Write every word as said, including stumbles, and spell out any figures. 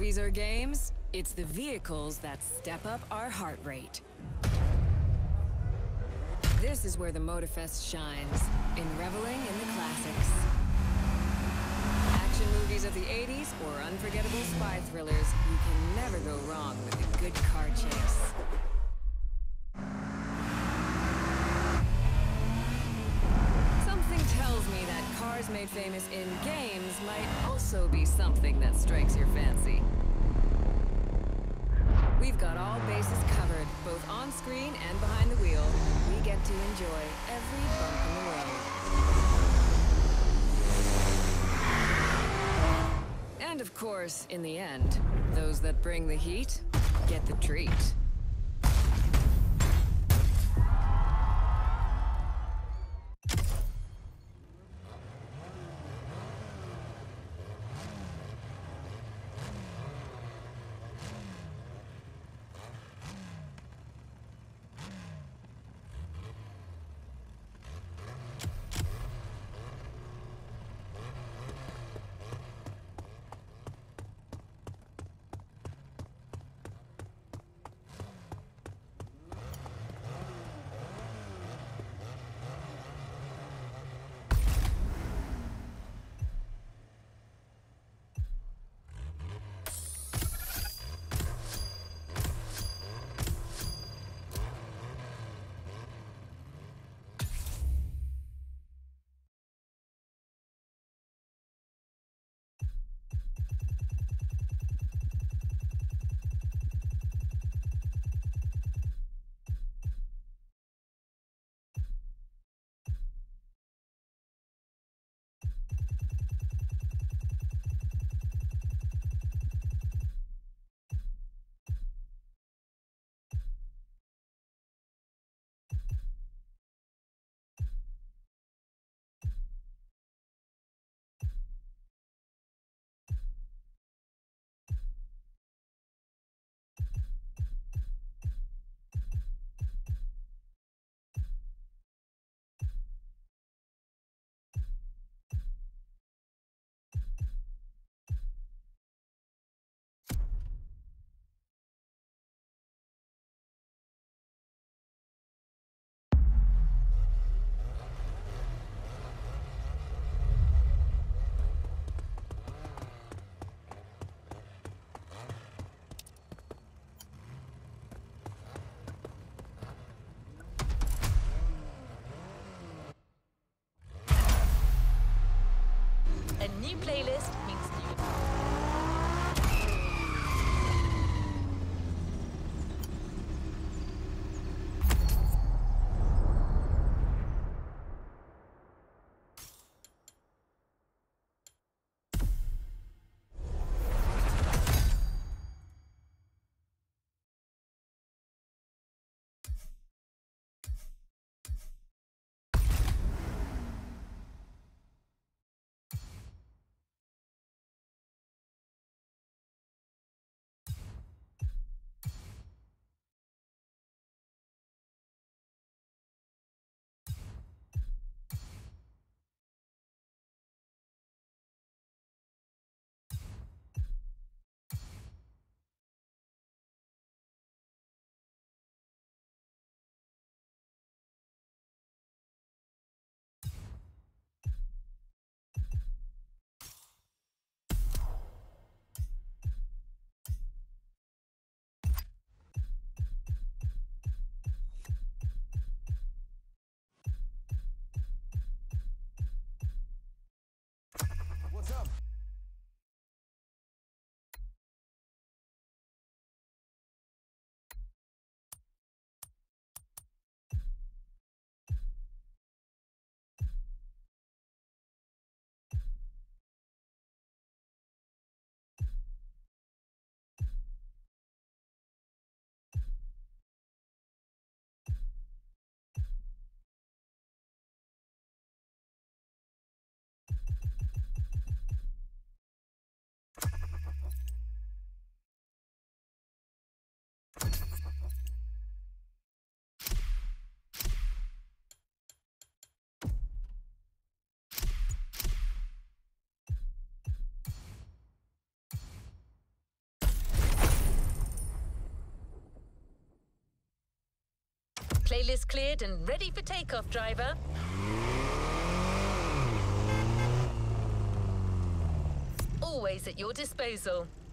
movies or games, it's the vehicles that step up our heart rate. This is where the Motorfest shines, in reveling in the classics. Action movies of the eighties or unforgettable spy thrillers, you can never go wrong with a good car chase. Something tells me that cars made famous in games might also be something that strikes your fancy. We've got all bases covered, both on screen and behind the wheel. We get to enjoy every bump in the road. And of course, in the end, those that bring the heat get the treat. Playlist cleared and ready for takeoff, driver. Always at your disposal.